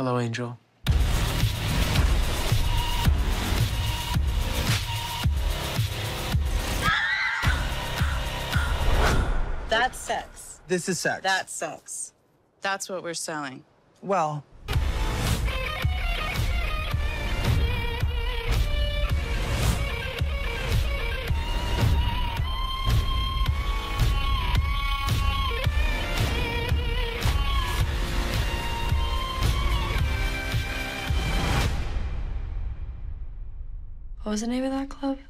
Hello, Angel. That's sex. This is sex. That's sex. That's what we're selling. Well, What was the name of that club?